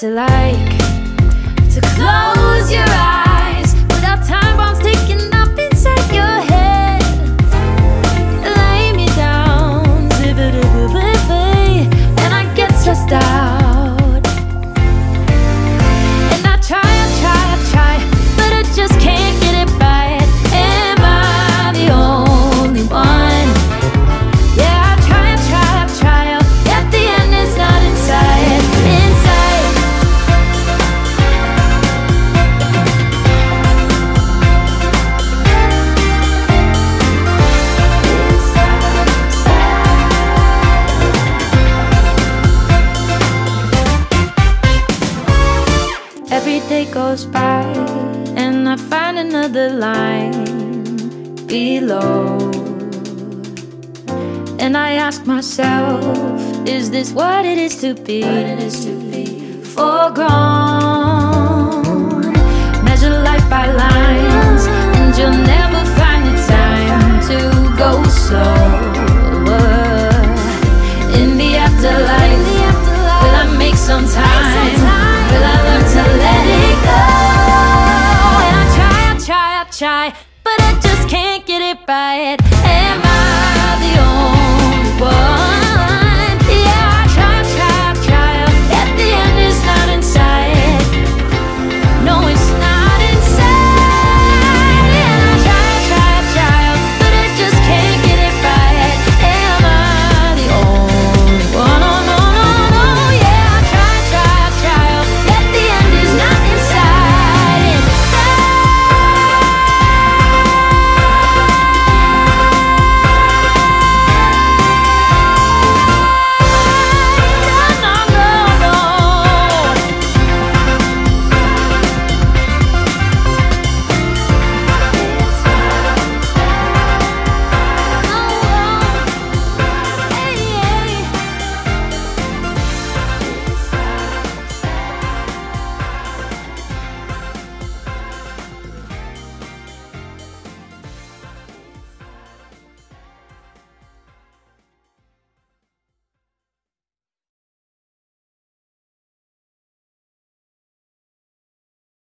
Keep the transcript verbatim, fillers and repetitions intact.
What's it like to close your eyes without time bombs ticking up inside your head? Lay me down, and I get stressed out. And I try, I try, I try, but I just can't get it right. Am I the only one? Yeah, I try, I try, I try, at the end it's not inside, inside. Every day goes by and I find another line below, and I ask myself, is this what it is to be? What it is to be foregrown? Measure life by lines, and you'll never find the time to go slower. In the afterlife, will I make some time? Will I learn to let it go? And I try, I try, I try, but I just can't get it right. Am I the only one?